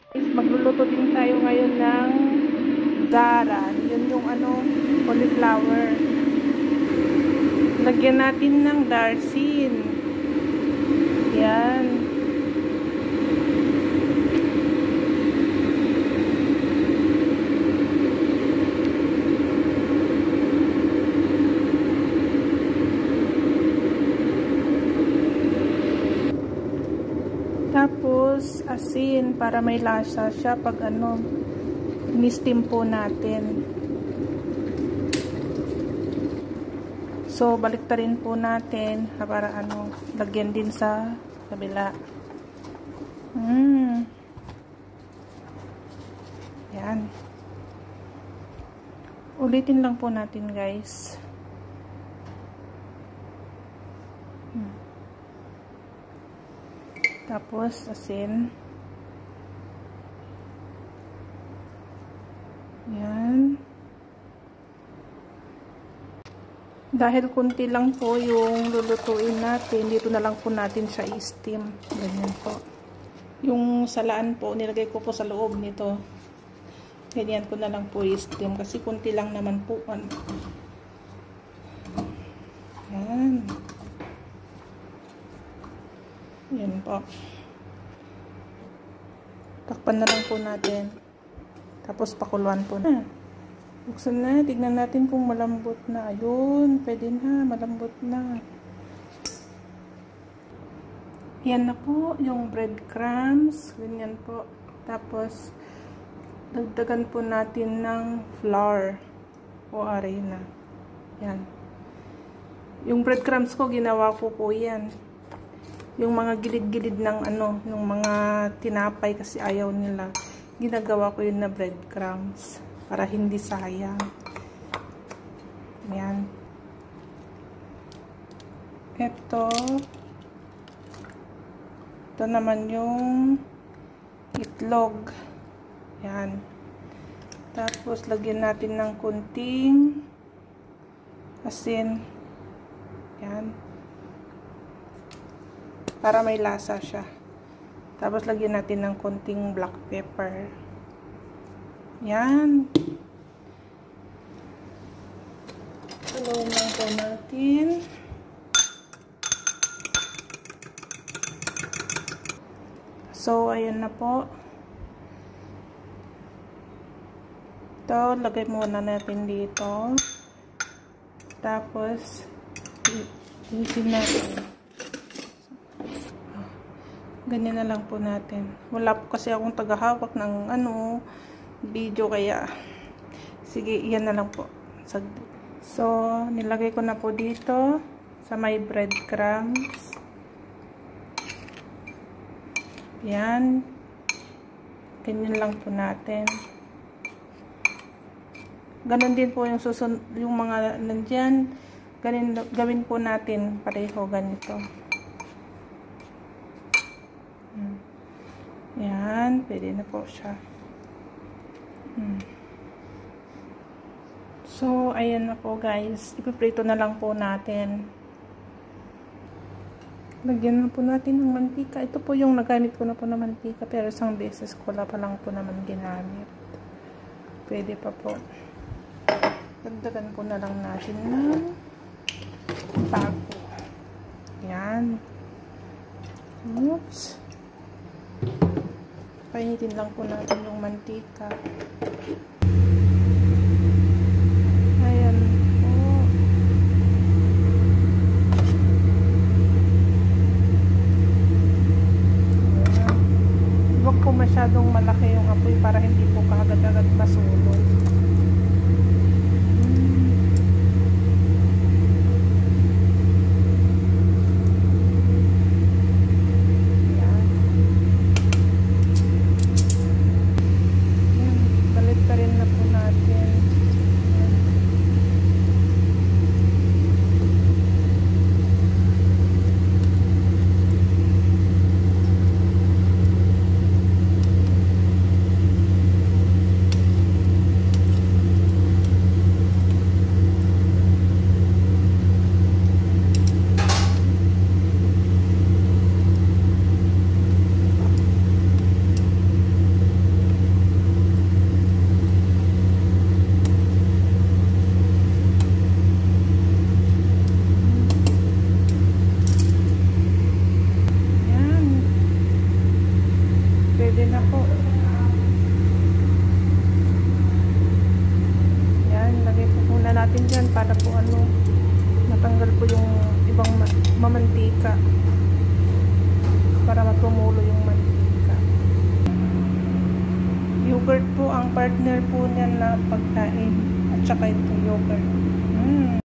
Magluluto din tayo ngayon ng daran. Yun yung cauliflower. Lagyan natin ng darsin. Yan. Tapos asin para may lasa siya pag ni-steam po natin. So baliktarin po natin para lagyan din sa kabila. Yan. Ulitin lang po natin, guys. Tapos asin. Yan. Dahil kunti lang po yung lulutuin natin, dito na lang po natin siya i-steam. Ganyan po. Yung salaan po, nilagay ko po sa loob nito. Ganyan ko na lang po i-steam kasi kunti lang naman po. Yan. Yan po. Takpan na lang po natin. Tapos pakuluan po na. Buksan na. Tignan natin kung malambot na. Ayun. Pwede na. Malambot na. Yan na po. Yung breadcrumbs. Ganyan po. Tapos dagdagan po natin ng flour o arena. Yan. Yung breadcrumbs ko, ginawa ko po yan. Yung mga gilid-gilid ng yung mga tinapay kasi ayaw nila. Ginagawa ko yun na breadcrumbs para hindi sayang. Yan. Ito naman yung itlog. Yan. Tapos lagyan natin ng kunting asin. Yan. Para may lasa siya. Tapos lagyan natin ng konting black pepper. Yan. Haluin lang po natin. So, ayan na po. Ito, lagay muna natin dito. Tapos, isin natin. Ganyan na lang po natin. Wala po kasi akong tagahawak ng video kaya sige, yan na lang po. So, nilagay ko na po dito sa may breadcrumbs. Yan. Ganyan lang po natin. Ganon din po yung yung mga nandyan. Gawin po natin pareho ganito. Yan, pwede na po siya. So, ayan na po guys. Ipiprito na lang po natin. Lagyan na po natin ng mantika. Ito po yung nagamit ko na po na mantika. Pero isang beses ko pa lang po naman ginamit. Pwede pa po. Dagdagan ko na lang natin ng bago. Yan. Oops. Painitin lang po natin yung mantika. Ayan po. Huwag po masyadong malaki yung apoy para hindi po kaagad-agad masulog. natin dyan para po matanggal po yung ibang mamantika. Para matumulo yung mantika. Yogurt po ang partner po niyan na pagkain. At saka ito yogurt.